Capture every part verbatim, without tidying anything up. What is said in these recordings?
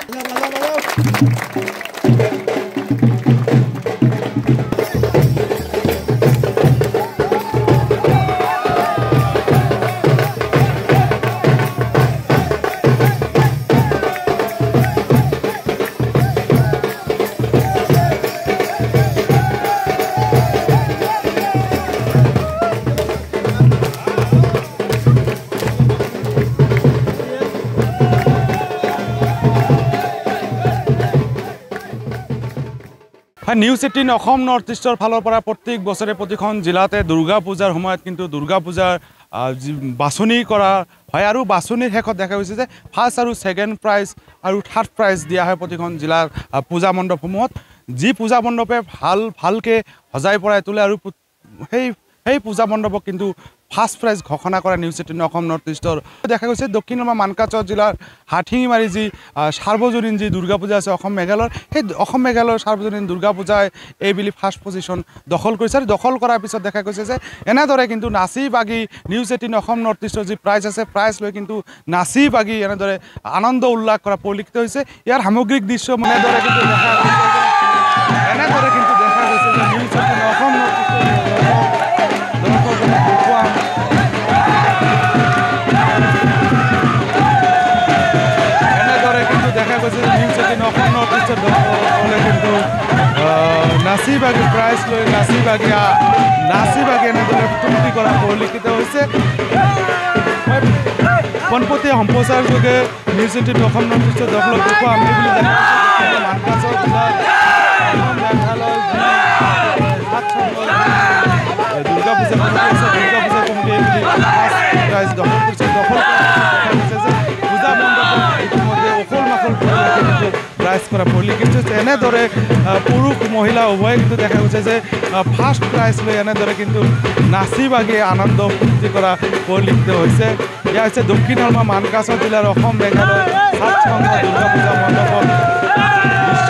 news eighteen Asom north ইষ্টৰ ফালৰ পৰা প্ৰত্যেক বছৰে প্ৰতিখন জিলাতে দুৰ্গা পূজাৰ সময়ত কিন্তু দুৰ্গা পূজাৰ বাছনি কৰা হয় আৰু বাছনিৰ শেষত দেখা গৈছে যে ফাৰ্ষ্ট আৰু ছেকেণ্ড প্ৰাইজ আৰু থাৰ্ড প্ৰাইজ দিয়া হয় প্ৰতিখন জিলাৰ পূজা মণ্ডপসমূহত যি পূজা মণ্ডপে ভাল ভালকৈ সজাই পৰাই তোলে আৰু সেই সেই পূজা মণ্ডপক কিন্তু ফাৰ্ষ্ট প্ৰাইজ ঘোষণা কৰা নিউজ এইটিন অসম নৰ্থ ইষ্টৰ দেখা গৈছে দক্ষিণ মানকাচৰ জিলাৰ হাঠিঙিমাৰী যি সাৰ্বজনীন যি দুৰ্গা পূজা আছে অসম মেঘালয়ৰ সেই অসম মেঘালয়ৰ সাৰ্বজনীন দুৰ্গা পূজাই এইবুলি ফাৰ্ষ্ট পজিশ্যন দখল কৰিছে আৰু দখল কৰাৰ পিছত দেখা গৈছে যে এনেদৰে কিন্তু নাচি বাগি নিউজ এইটিন অসম নৰ্থ ইষ্টৰ যি প্ৰাইজ আছে প্ৰাইজ লৈ কিন্তু নাচি বাগি এনেদৰে আনন্দ উল্লাস কৰা পৰিলক্ষিত হৈছে ইয়াৰ সামগ্ৰিক দৃশ্য এনেদৰে কিন্তু দেখা গৈছে এনেদৰে কিন্তু দেখা গৈছে যে নিউজ এইটিন অসম নৰ্থ ইষ্টৰ দেখা গৈছে নিউজ এইটিন অসম নৰ্থ ইষ্টৰ দলে কিন্তু নাচি বাগি প্ৰাইজ লৈ নাচি বাগি নাচি বাগি এনেদৰে ফূৰ্তি কৰা পৰিলক্ষিত হৈছে পোনপটীয়া সম্প্ৰচাৰ যোগে নিউজ এইটিন অসম নৰ্থ ইষ্টৰ দলক দেখুৱাম বুলি জানিব মানকাচৰ জিলাৰ মেঘালয় দুৰ্গা পূজা দুৰ্গা পূজা কমিটি এইবুলি প্ৰাইজ দখল কৰিছে দখল কৰিছে যে পূজা মণ্ডপত ইতিমধ্যে অকল মাখল প্ৰাইজ কৰা পৰিলক্ষিত হৈছে এনেদৰে পুৰুষ মহিলা উভয়ে কিন্তু দেখা গৈছে যে ফাৰ্ষ্ট প্ৰাইজ লৈ এনেদৰে কিন্তু নাচি বাগি আনন্দ ফূৰ্তি কৰা পৰিলক্ষিত হৈছে এয়া হৈছে দক্ষিণ অলমা মানকাচৰ জিলাৰ অসম মেঘালয় সাত সংঘ দুৰ্গা পূজা মণ্ডপৰ দৃশ্য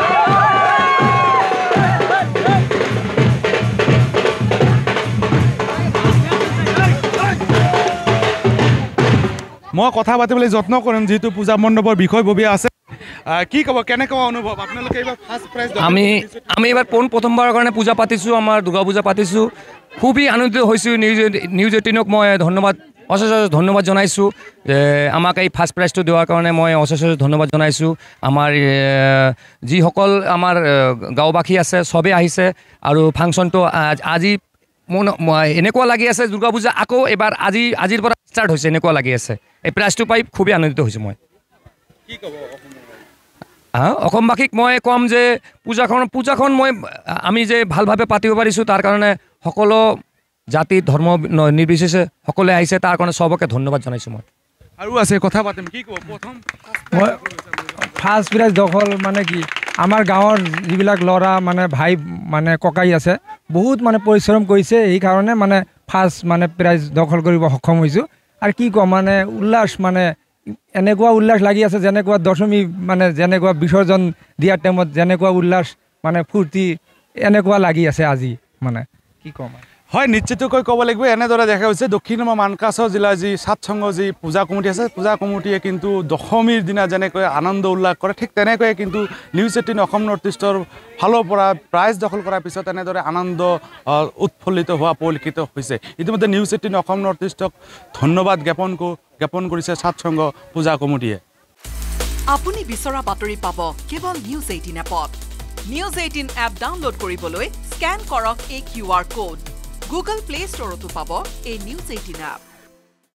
মই কথা পাতিবলৈ যত্ন কৰিম যেহেতু পূজা মণ্ডপৰ বিষয়ববীয়া আছে কি ক'ব কেনেকুৱা অনুভৱ আপোনালোকে এইবাৰ ফাৰ্ষ্ট প্ৰাইজ আমি আমি এইবাৰ পোন প্ৰথমবাৰৰ কাৰণে পূজা পাতিছোঁ আমাৰ দুৰ্গা পূজা পাতিছোঁ খুবেই আনন্দিত হৈছোঁ নিউজ নিউজ এইটিনক মই ধন্যবাদ অশেষ অশেষ ধন্যবাদ জনাইছোঁ যে আমাক এই ফাৰ্ষ্ট প্ৰাইজটো দিয়াৰ কাৰণে মই অশেষ অশেষ ধন্যবাদ জনাইছোঁ আমাৰ যিসকল আমাৰ গাঁওবাসী আছে চবেই আহিছে আৰু ফাংচনটো আজি মোৰ এনেকুৱা লাগি আছে দুৰ্গা পূজা আকৌ এবাৰ আজি আজিৰ পৰা ষ্টাৰ্ট হৈছে এনেকুৱা লাগি আছে এই প্ৰাইজটো পাই খুবেই আনন্দিত হৈছোঁ মই কি ক'ব হা অসমবাসীক মই ক'ম যে পূজাখন পূজাখন মই আমি যে ভালভাৱে পাতিব পাৰিছোঁ তাৰ কাৰণে সকলো জাতি ধৰ্ম নিৰ্বিশেষে সকলোৱে আহিছে তাৰ কাৰণে চবকে ধন্যবাদ জনাইছোঁ মই আৰু আছে কথা পাতিম কি ক'ব প্ৰথম মই ফাৰ্ষ্ট প্ৰাইজ দখল মানে কি আমাৰ গাঁৱৰ যিবিলাক ল'ৰা মানে ভাই মানে ককাই আছে বহুত মানে পৰিশ্ৰম কৰিছে সেইকাৰণে মানে ফাৰ্ষ্ট মানে প্ৰাইজ দখল কৰিব সক্ষম হৈছোঁ আৰু কি ক'ম মানে উল্লাস মানে এনেকুৱা উল্লাস লাগি আছে যেনেকুৱা দশমী মানে যেনেকুৱা বিসৰ্জন দিয়াৰ টাইমত যেনেকুৱা উল্লাস মানে ফূৰ্তি এনেকুৱা লাগি আছে আজি মানে কি ক'ম হয় নিশ্চিতকৈ ক'ব লাগিব এনেদৰে দেখা গৈছে দক্ষিণ মানকাচৰ জিলাৰ যি সাত সংঘ যি পূজা কমিটি আছে পূজা কমিটিয়ে কিন্তু দশমীৰ দিনা যেনেকৈ আনন্দ উল্লাস কৰে ঠিক তেনেকৈয়ে কিন্তু নিউজ এইটিন অসম নৰ্থ ইষ্টৰ ফালৰ পৰা প্ৰাইজ দখল কৰাৰ পিছত এনেদৰে আনন্দ উৎফুল্লিত হোৱা পৰিলক্ষিত হৈছে ইতিমধ্যে নিউজ এইটিন অসম নৰ্থ ইষ্টক ধন্যবাদ জ্ঞাপন জ্ঞাপন কৰিছে সাত সংঘ পূজা কমিটিয়ে আপুনি বিচৰা বাতৰি পাব কেৱল নিউজ এইটিন এপত নিউজ এইটিন এপ ডাউনলোড কৰিবলৈ স্কেন কৰক এই Q R code Google play ষ্টৰতো পাব এই নিউজ এইটিন এপ